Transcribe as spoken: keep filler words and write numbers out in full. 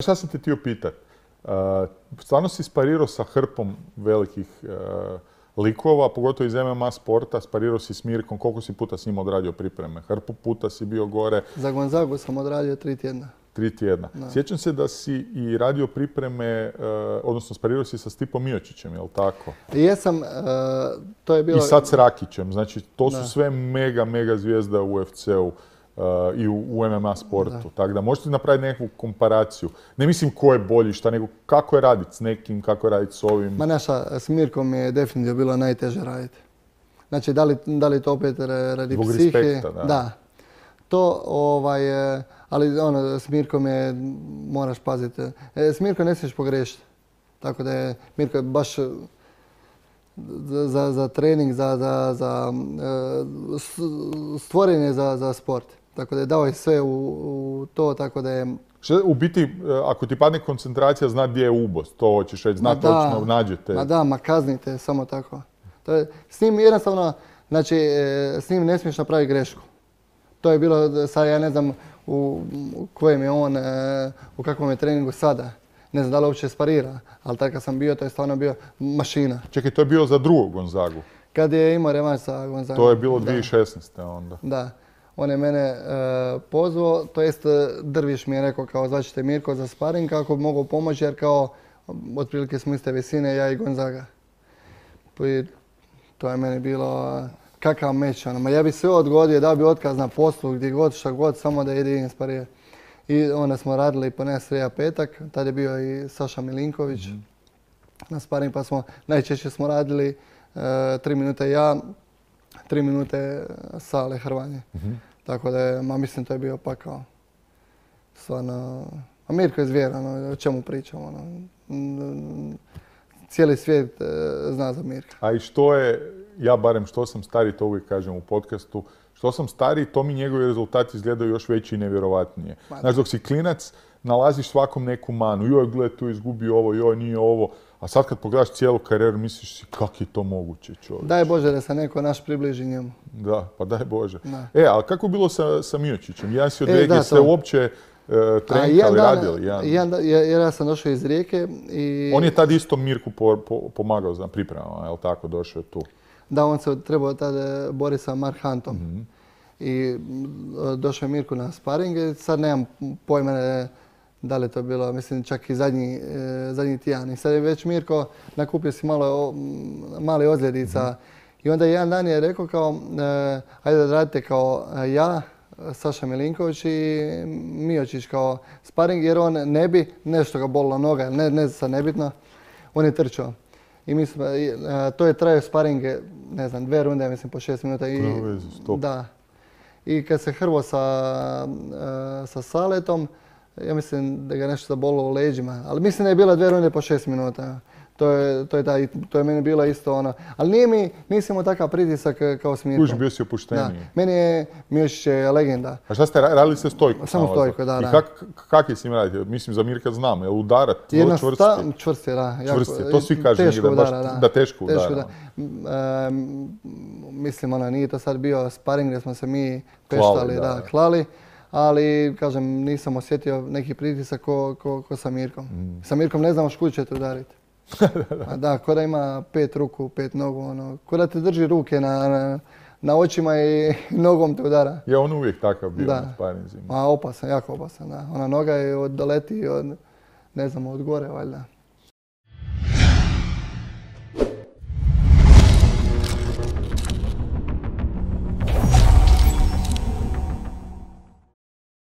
Šta sam te htio pitat? Uh, stvarno si sparirao sa hrpom velikih uh, likova, pogotovo iz M M A sporta, sparirao si s Mirkom, koliko si puta s njim odradio pripreme? Hrpu puta si bio gore. Za Gonzagu sam odradio tri tjedna. Tri tjedna. Da. Sjećam se da si i radio pripreme, uh, odnosno sparirao si sa Stipom Miočićem, je li tako? Jesam, uh, to je bilo... I sad s Rakićem, znači to da. su sve mega, mega zvijezde u U F C-u. Uh, i u, u M M A sportu. Tako da možete napraviti nekakvu komparaciju. Ne mislim ko je bolji šta, nego kako je raditi s nekim, kako je raditi s ovim. Ma naša, s Mirkom je definitivno bilo najteže raditi. Znači, da li, da li to opet radi Zbog psihe? respekta, da. Da. To, ovaj, ali ono, s Mirkom je, moraš paziti. S Mirkom ne smiješ pogriješiti. Tako da je Mirko je baš za, za trening, za, za, za stvoren je za, za sport. Tako da je dao je sve u, u to, tako da je... Što, u biti, ako ti padne koncentracija, zna gdje je uboz, to hoćeš reći, zna točno, nađete. Ma da, ma kaznite, samo tako. To je, s njim jednostavno, znači, s njim ne smiješ napraviti grešku. To je bilo, sad ja ne znam u, u kojem je on, u kakvom je treningu sada. Ne znam da li uopće sparira, ali tako kad sam bio, to je stvarno bio mašina. Čekaj, to je bilo za drugog Gonzagu? Kad je imao revanš sa Gonzagom. To je bilo dvije tisuće šesnaeste. onda? Da. On je mene uh, pozvao, to jest Drviš mi je rekao kao zvaćete Mirko za sparing kako bi mogao pomoći jer kao otprilike smo iste visine, ja i Gonzaga. I to je meni bilo kakav meč. Ono. Ma ja bi sve odgodio, dao bi otkaz na poslu, gdje god, šta god, samo da idem sparirati. I onda smo radili ponedjeljak, srijeda, petak, tad je bio i Saša Milinković mm-hmm. na sparing, pa smo, najčešće smo radili uh, tri minute ja, tri minute Sale Hrvanje. Mm-hmm. Tako da je, ma mislim, to je bio pakao. Stvarno, a Mirko je zvijer, ono, o čemu pričamo. Ono. Cijeli svijet e, zna za Mirka. A i što je, ja barem što sam stariji, to uvijek kažem u podcastu, što sam stariji, to mi njegovi rezultati izgledaju još veći i nevjerovatnije. Znaš, dok si klinac, nalaziš svakom neku manu. Joj, gledaj, tu izgubio ovo, joj, nije ovo. A sad kad pogledaš cijelu karijeru, misliš si kako je to moguće, čovječ. Daj Bože da se neko naš približi njemu. Da, pa daj Bože. Da. E, ali kako je bilo sa, sa Miočićem? Ja si od Rijeke, e, ste uopće uh, trenkali, radili? Ja. Jedan, jer ja sam došao iz Rijeke i... On je tad isto Mirku po, po, pomagao za pripremama, je li tako, došao je tu? Da, on se trebao tad boriti sa Mark Huntom. Mm-hmm. I došao je Mirku na sparing i sad nemam pojma da li je to bilo, mislim, čak i zadnji, e, zadnji tijan. I sad je već Mirko nakupio si malo, mali ozljedica. Mm-hmm. I onda jedan dan je rekao kao, e, ajde da radite kao ja, Saša Milinković i Miočić kao sparing, jer on ne bi, nešto ga bolila noga, ne, ne sad nebitno, on je trčao. I mislim, e, to je trajao sparing, ne znam, dve runde, mislim, po šest minuta. I, stop. Da. I kad se hrvo sa, e, sa Saletom, ja mislim da ga nešto zabolilo u leđima, ali mislim da je bila dve runde po šest minuta. To je, to je, taj, to je meni bilo isto ono. Ali nije mi, nisam imao takav pritisak kao s Mirkom. Kuž, bio si opušteniji. Da. Meni je Miočić je legenda. A šta ste radili ste stojku? Samo stojku, da, da. I kak, kak je s njim raditi? Mislim, za Mirka znam, je li udarat? Jedna čvrsti? Čvrsti, da. Čvrsti, to svi kažu. Teško da, udara, baš, da. Da, teško udara. Teško, da. E, mislim, ono, nije to sad bio sparing gdje smo se mi peštali, klali, da, da, klali. Ali, kažem, nisam osjetio neki pritisak ko, ko, ko sa Mirkom. Mm. Sa Mirkom ne znamo škud će te udariti. A da, ko da ima pet ruku, pet nogu, ono, ko da te drži ruke na, na, na očima i nogom te udara. Je on uvijek takav bio da. Na sparinzima. Ma opasan, jako opasan, da. Ona noga je od doleti od, ne znam, od gore, valjda.